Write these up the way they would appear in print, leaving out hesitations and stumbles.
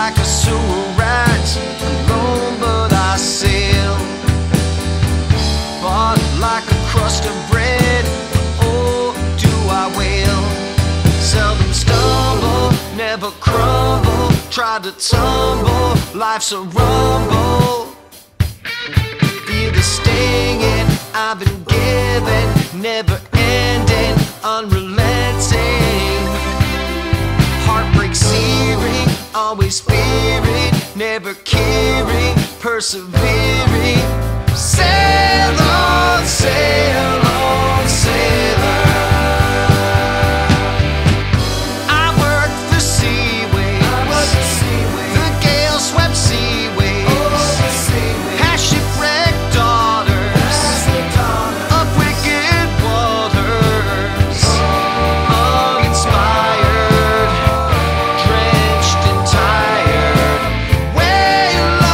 like a sewer rat, alone but I sail. Fought like a crust of bread, oh, do I wail. Seldom stumble, never crumble, try to tumble, life's a rumble. Feel the stinging I've been given, never ending, unrelenting. Heartbreak searing, always fearing, never caring, persevering. Sail on, sail on, sailor. I worked the seaways, the gale-swept seaways, past shipwrecked daughters of wicked waters, uninspired, drenched and tired. Wail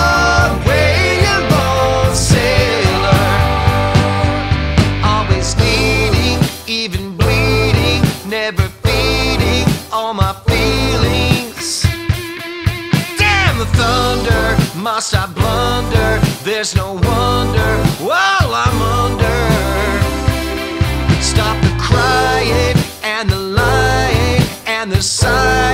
on, sailor. Always needing, even bleeding, never feeding all my feelings. Damn the thunder, must I blunder? There's no wonder while I'm under. Stop the crying and the lying and the sighing.